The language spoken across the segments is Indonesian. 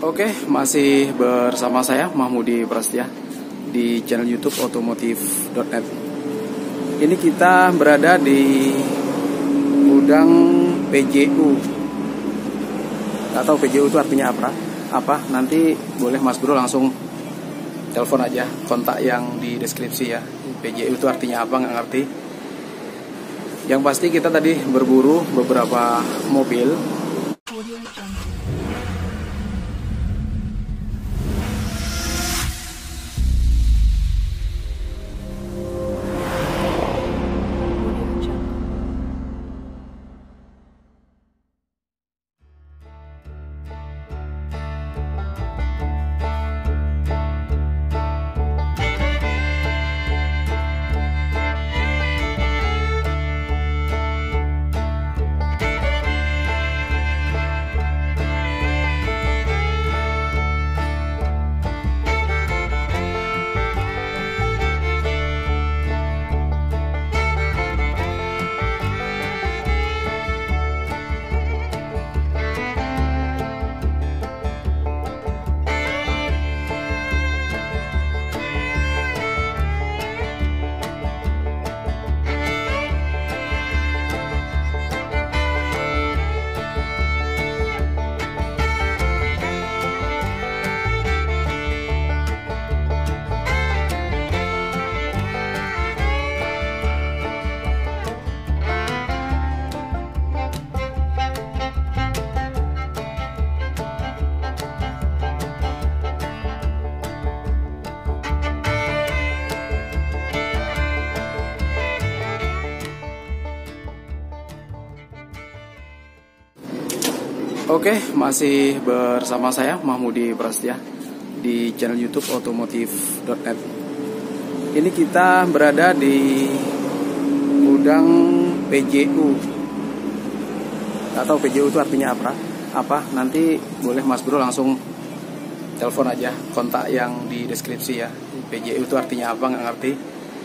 Oke, masih bersama saya Mahmudi Prastia di channel YouTube otomotif.net. Ini kita berada di gudang PJU. Gak tahu PJU itu artinya apa? Nanti boleh Mas Bro langsung telepon aja, kontak yang di deskripsi ya. PJU itu artinya apa, nggak ngerti. Yang pasti kita tadi berburu beberapa mobil. Oke, masih bersama saya Mahmudi Prastia di channel YouTube otomotif.net. Ini kita berada di gudang PJU. Gak tahu PJU itu artinya apa? Nanti boleh Mas Bro langsung telepon aja, kontak yang di deskripsi ya. PJU itu artinya apa, nggak ngerti.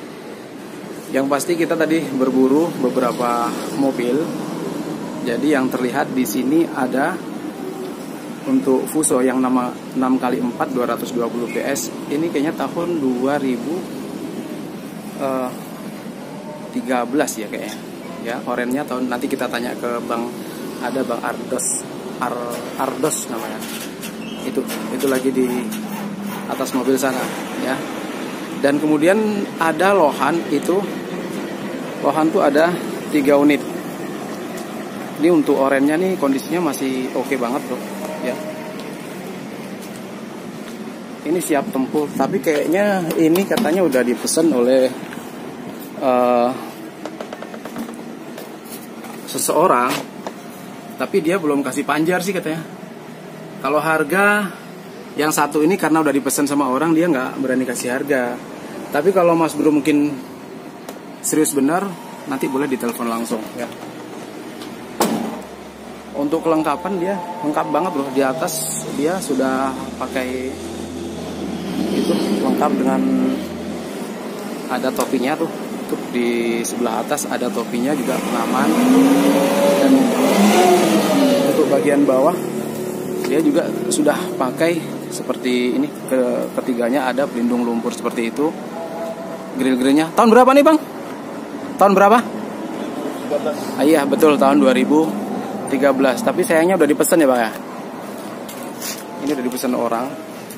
Yang pasti kita tadi berburu beberapa mobil. Jadi yang terlihat di sini ada untuk Fuso yang nama 6x4 220 PS. Ini kayaknya tahun 2013 ya kayaknya. Ya, orennya tahun, nanti kita tanya ke Bang, ada Bang Ardos namanya. Itu lagi di atas mobil sana ya. Dan kemudian ada Lohan tuh ada 3 unit. Ini untuk orennya nih kondisinya masih oke banget bro ya. Ini siap tempur, tapi kayaknya ini katanya udah dipesan oleh seseorang, tapi dia belum kasih panjar sih katanya. Kalau harga yang satu ini karena udah dipesan sama orang, dia nggak berani kasih harga. Tapi kalau Mas Bro mungkin serius benar, nanti boleh ditelepon langsung ya. Untuk kelengkapan dia lengkap banget loh. Di atas dia sudah pakai itu lengkap dengan ada topinya tuh di sebelah atas ada topinya juga, pengaman. Dan untuk bagian bawah dia juga sudah pakai seperti ini, ketiganya ada pelindung lumpur seperti itu. Grill-grillnya tahun berapa nih Bang? Tahun berapa? 13. Iya betul, tahun 2013. Tapi sayangnya udah dipesan ya Pak ya. Ini udah dipesan orang.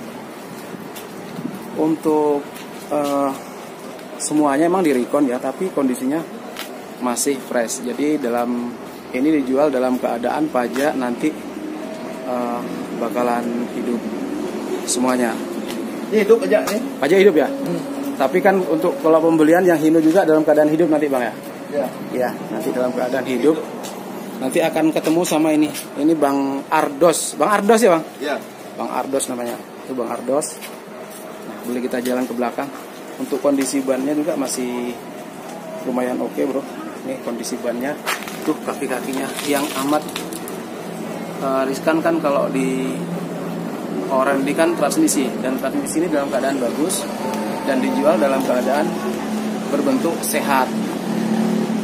Untuk semuanya emang direcon ya, tapi kondisinya masih fresh. Jadi ini dijual dalam keadaan pajak nanti bakalan hidup semuanya. Ini hidup aja nih. Pajak hidup ya. Tapi kan untuk kalau pembelian yang Hino juga dalam keadaan hidup nanti Bang ya. Ya, nanti dalam keadaan hidup. Nanti akan ketemu sama ini Bang Ardos. Bang Ardos ya Bang? Iya. Bang Ardos namanya. Itu Bang Ardos. Nah, boleh kita jalan ke belakang. Untuk kondisi bannya juga masih lumayan oke bro. Ini kondisi bannya. Tuh kaki-kakinya yang amat riskan kan kalau di oren ini kan transmisi. Dan transmisi ini dalam keadaan bagus. Dan dijual dalam keadaan berbentuk sehat.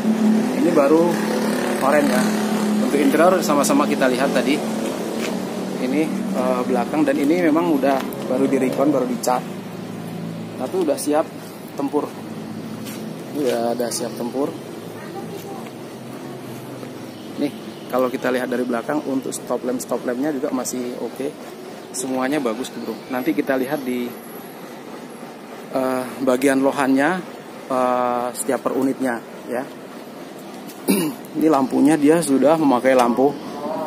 Ini baru oren ya. Untuk interior sama-sama kita lihat tadi. Ini belakang, dan ini memang udah baru di recon, baru dicat, tapi udah siap tempur. Ya, udah siap tempur. Nih, kalau kita lihat dari belakang untuk stop lampnya juga masih oke. Semuanya bagus tuh, bro. Nanti kita lihat di bagian lohannya setiap per unitnya ya. Ini lampunya dia sudah memakai lampu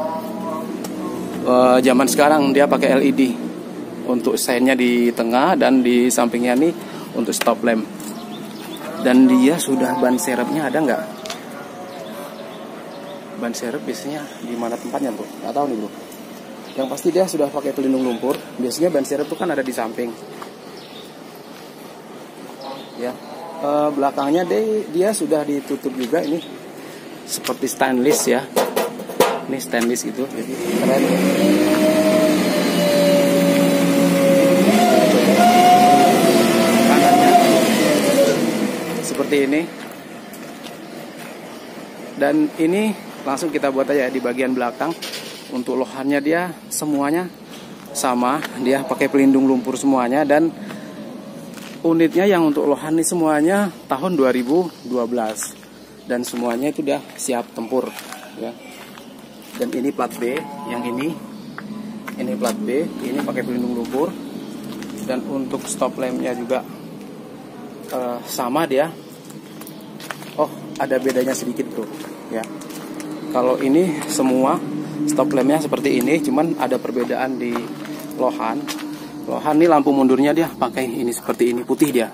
zaman sekarang, dia pakai LED untuk seinnya di tengah, dan di sampingnya nih untuk stop lamp. Dan dia sudah ban serepnya ada nggak? Ban serep biasanya di mana tempatnya, bro? Nggak tahu nih, bro. Yang pasti dia sudah pakai pelindung lumpur. Biasanya ban serep itu kan ada di samping. Ya, belakangnya dia sudah ditutup juga, ini seperti stainless ya. Ini stainless gitu, jadi keren. Kanannya seperti ini. Dan ini langsung kita buat aja di bagian belakang. Untuk lohannya dia semuanya sama, dia pakai pelindung lumpur semuanya, dan unitnya yang untuk lohan ini semuanya tahun 2012, dan semuanya itu udah siap tempur ya. Dan ini plat B, yang ini plat B, ini pakai pelindung lumpur. Dan untuk stop lampnya juga sama dia. Oh, ada bedanya sedikit, bro ya. Kalau ini semua stop lampnya seperti ini, cuman ada perbedaan di lohan. Lohan ini lampu mundurnya dia pakai ini seperti ini, putih dia.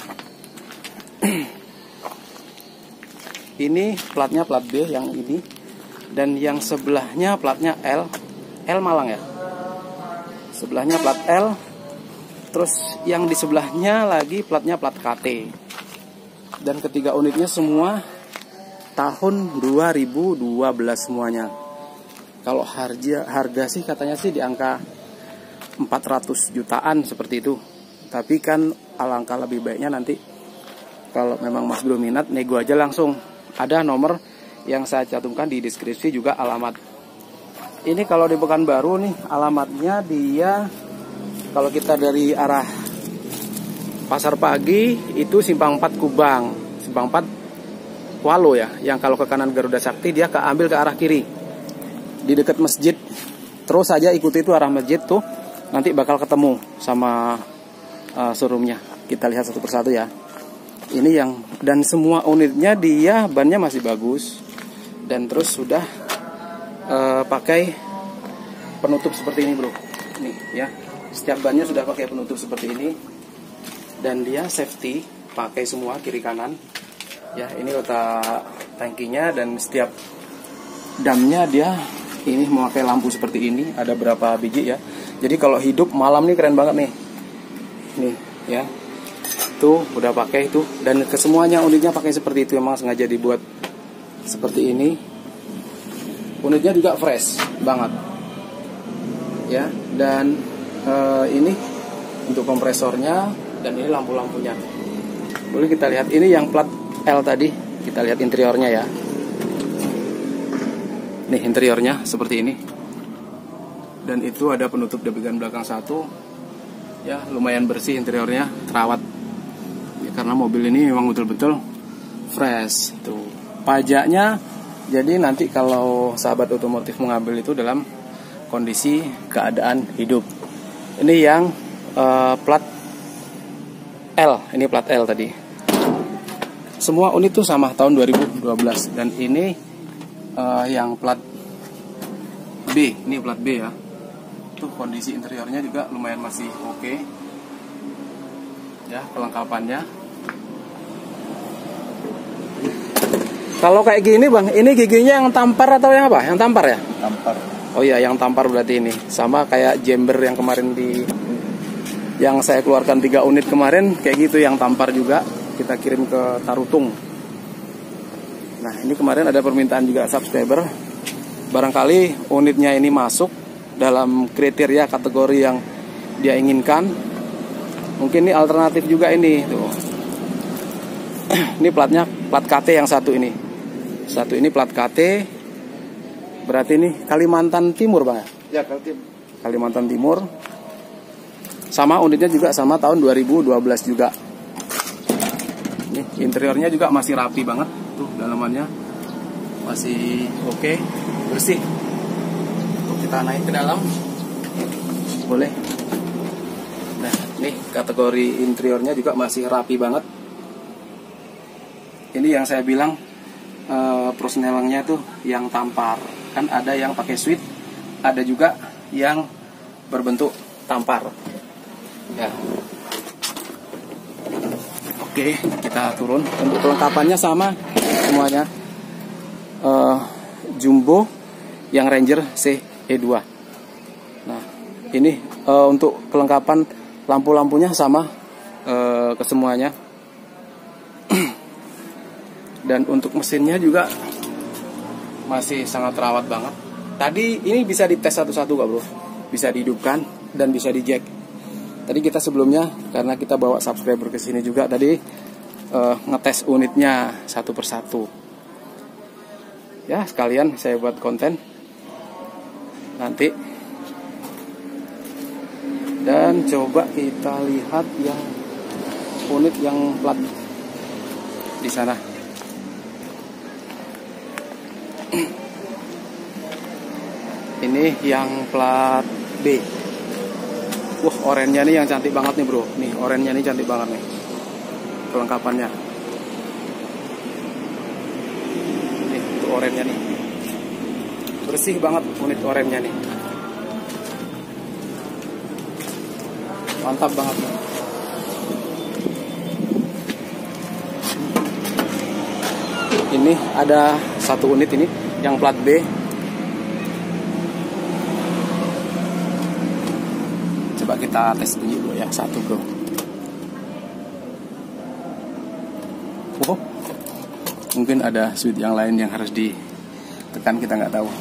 Ini platnya plat B yang ini, dan yang sebelahnya platnya L Malang ya. Sebelahnya plat L, terus yang di sebelahnya lagi platnya plat KT. Dan ketiga unitnya semua tahun 2012 semuanya. Kalau harga sih katanya sih di angka 400 jutaan seperti itu. Tapi kan alangkah lebih baiknya nanti kalau memang Mas belum minat, nego aja langsung. Ada nomor yang saya cantumkan di deskripsi, juga alamat. Ini kalau di Pekanbaru nih alamatnya dia, kalau kita dari arah Pasar Pagi itu Simpang 4 Kubang, Simpang 4 Kualo ya. Yang kalau ke kanan Garuda Sakti dia ambil ke arah kiri. Di dekat masjid, terus saja ikuti itu arah masjid tuh, nanti bakal ketemu sama showroomnya. Kita lihat satu persatu ya. Ini yang, dan semua unitnya dia bannya masih bagus, dan terus sudah pakai penutup seperti ini, bro. Nih ya, setiap bannya sudah pakai penutup seperti ini, dan dia safety pakai semua kiri kanan ya. Ini letak tangkinya, dan setiap damnya dia ini memakai lampu seperti ini. Ada berapa biji ya, jadi kalau hidup malam nih keren banget nih. Nih ya, tuh udah pakai itu, dan kesemuanya unitnya pakai seperti itu, memang sengaja dibuat seperti ini. Unitnya juga fresh banget ya. Dan ini untuk kompresornya, dan ini lampu-lampunya. Boleh kita lihat, ini yang plat L tadi, kita lihat interiornya ya. Nih interiornya seperti ini, dan itu ada penutup di bagian belakang satu ya. Lumayan bersih interiornya, terawat ya, karena mobil ini memang betul-betul fresh. Tuh pajaknya, jadi nanti kalau sahabat otomotif mengambil itu dalam kondisi keadaan hidup. Ini yang plat L, ini plat L tadi. Semua unit itu sama tahun 2012. Dan ini yang plat B, ini plat B ya. Tuh kondisi interiornya juga lumayan masih oke ya, kelengkapannya. Kalau kayak gini bang, ini giginya yang tampar atau yang apa? Yang tampar ya? Tampar. Oh iya, yang tampar berarti ini. Sama kayak jember yang kemarin yang saya keluarkan 3 unit kemarin, kayak gitu yang tampar juga. Kita kirim ke Tarutung. Nah ini kemarin ada permintaan juga subscriber. Barangkali unitnya ini masuk dalam kriteria kategori yang dia inginkan. Mungkin ini alternatif juga ini. Tuh. Ini platnya plat KT yang satu ini. Satu ini plat KT, berarti ini Kalimantan Timur bang ya? Ya Kalimantan Timur. Sama unitnya juga sama tahun 2012 juga. Nih, interiornya juga masih rapi banget. Tuh dalamannya masih oke, bersih. Untuk kita naik ke dalam boleh. Nah, nih kategori interiornya juga masih rapi banget. Ini yang saya bilang persnelengnya tuh yang tampar. Kan ada yang pakai suite, ada juga yang berbentuk tampar. Ya. Oke, kita turun. Untuk kelengkapannya sama semuanya. Jumbo yang Ranger CE2. Nah, ini untuk kelengkapan lampu-lampunya sama ke semuanya. Dan untuk mesinnya juga masih sangat terawat banget. Tadi ini bisa dites satu-satu kak bro. Bisa dihidupkan dan bisa di jack. Tadi kita sebelumnya karena kita bawa subscriber ke sini juga tadi ngetes unitnya satu persatu. Ya sekalian saya buat konten nanti. Dan coba kita lihat yang unit yang plat di sana. Ini yang plat B. Wah, orennya nih yang cantik banget nih bro. Nih orennya nih cantik banget nih kelengkapannya. Nih itu orennya nih, bersih banget unit orennya nih, mantap banget nih. Ini ada satu unit ini yang plat B. Coba kita tes bunyi dulu ya, satu bro. Oh, mungkin ada switch yang lain yang harus ditekan, kita nggak tahu.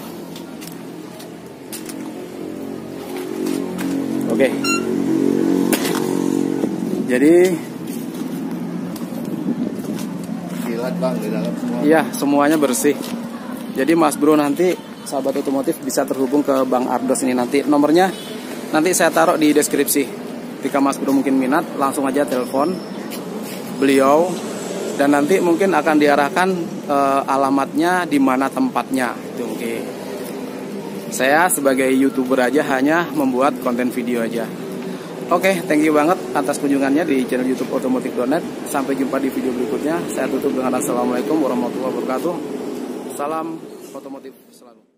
Oke. Jadi kilat bang di dalam semua. Iya, semuanya bersih. Jadi Mas Bro nanti sahabat otomotif bisa terhubung ke Bang Ardos ini nanti. Nomornya nanti saya taruh di deskripsi. Jika Mas Bro mungkin minat, langsung aja telepon beliau dan nanti mungkin akan diarahkan alamatnya di mana tempatnya. Itu oke. Saya sebagai YouTuber aja hanya membuat konten video aja. Oke, thank you banget atas kunjungannya di channel YouTube otomotif.net. Sampai jumpa di video berikutnya. Saya tutup dengan assalamualaikum warahmatullahi wabarakatuh. Salam otomotif selalu.